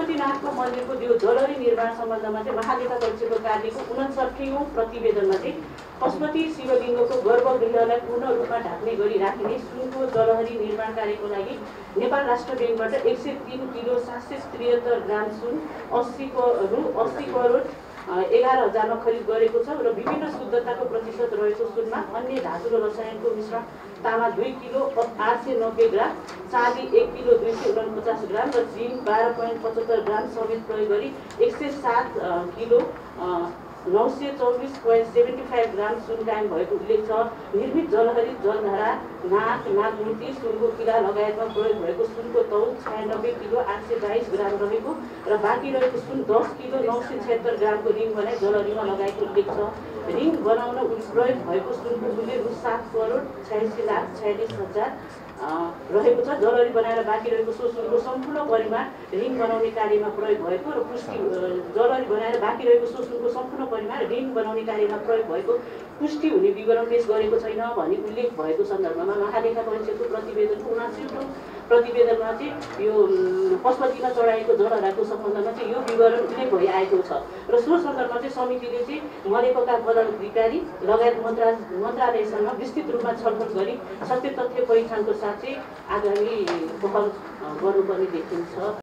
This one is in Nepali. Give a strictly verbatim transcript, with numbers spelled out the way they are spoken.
पशुपतिनाथको मन्दिरको यो जलरी निर्माण सम्बन्धमा चाहिँ महालेखा परीक्षकको कार्यको उनसट्ठीऔँ प्रतिवेदनमा चाहिँ पशुपति शिवलिङ्गको गर्भगृहलाई पूर्ण रूपमा ढाक्ने गरी राखिने सुनको जलहरी निर्माण कार्यको लागि नेपाल राष्ट्र ब्याङ्कबाट एक सय तीन किलो सात सय त्रिहत्तर ग्राम सुन अस्सी रु अस्सी करोड एघार हजारमा खरिद गरेको छ र विभिन्न शुद्धताको प्रतिशत रहेको सुनमा अन्य धातु र रसायनको मिश्रण तामा दुई किलो आठ सय नब्बे ग्राम, चाँदी एक किलो दुई सय उनपचास ग्राम र जिङ्क बाह्र पोइन्ट पचहत्तर ग्राम समेत प्रयोग गरी एक सय सात किलो नौ सय चौबिस पोइन्ट सेभेन्टी फाइभ ग्राम सुन कायम भएको उल्लेख छ। निर्मित जलहरी जलधारा नाक नागमूर्ति सुनको किरा लगायतमा प्रयोग भएको सुनको तौल छयानब्बे किलो आठ सय बाइस ग्राम रहेको र बाँकी रहेको सुन दस किलो नौ सय छत्तर ग्रामको रिङ बनाई जलहरीमा लगाएको उल्लेख छ। रिङ बनाउन प्रयोग भएको सुनको मूल्य रु सात करोड छयासी लाख छयालिस हजार रहेको छ। जलहरी बनाएर बाँकी रहेको सो सुनको सम्पूर्ण परिमाण रिङ बनाउने कार्यमा प्रयोग भएको र पुष्टि जलहरी बनाएर बाँकी रहेको सो सुनको सम्पूर्ण परिमाण रिङ बनाउने कार्यमा प्रयोग भएको पुष्टि हुने विवरण पेश गरेको छैन भनी उल्लेख भएको सन्दर्भमा महालेखा परीक्षकको प्रतिवेदनको उनासीऔँ प्रतिवेदनमा चाहिँ यो पशुपतिमा चढाएको जलहराको सम्बन्धमा चाहिँ यो विवरण उल्लेख भइआएको छ र सो सन्दर्भमा चाहिँ समितिले चाहिँ मरेकोका पदाधिकारी लगायत मन्त्रा मन्त्रालयसँग विस्तृत रूपमा छलफल गरी सत्य तथ्य पहिचानको साथ चाहिँ आगामी पहल गर्नुपर्ने देखिन्छ।